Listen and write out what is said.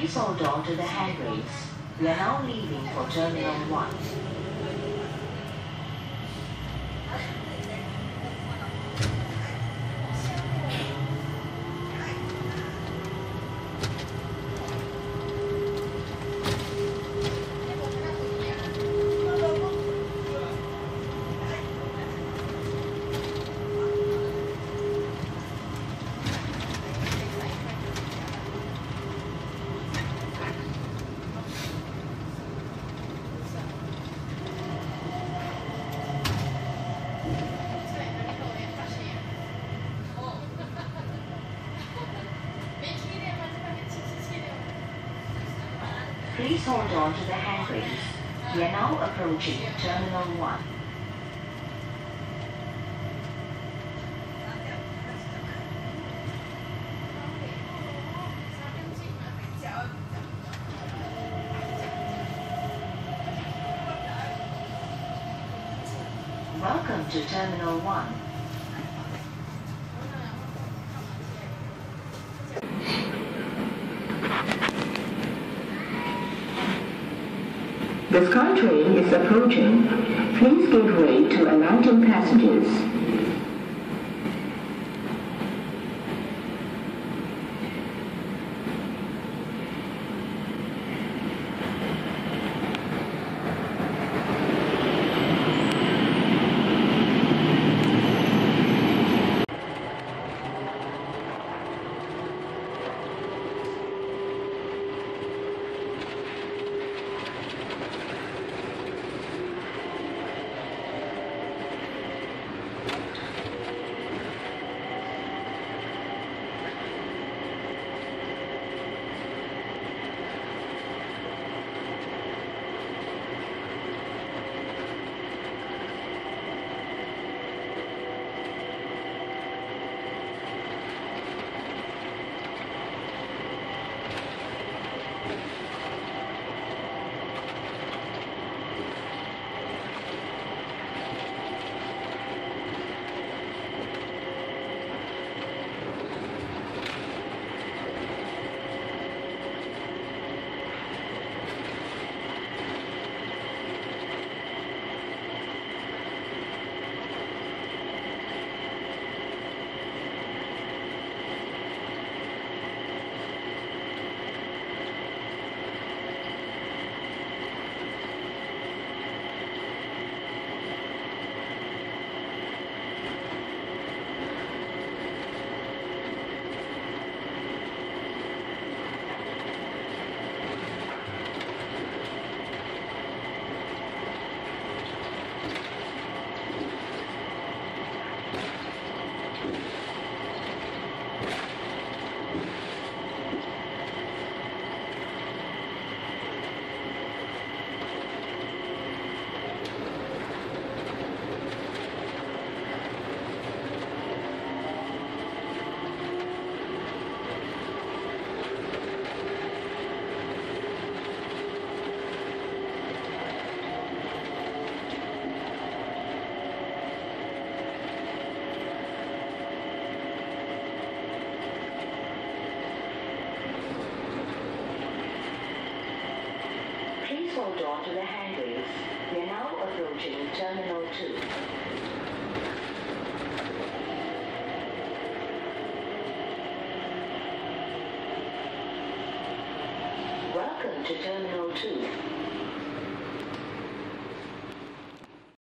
Please hold on to the handrails. We are now leaving for Terminal 1. Please hold on to the handrails. We are now approaching Terminal 1. Welcome to Terminal 1. The SkyTrain is approaching. Please give way to alighting passengers. Please hold on to the handrails. We are now approaching Terminal 2. Welcome to Terminal 2.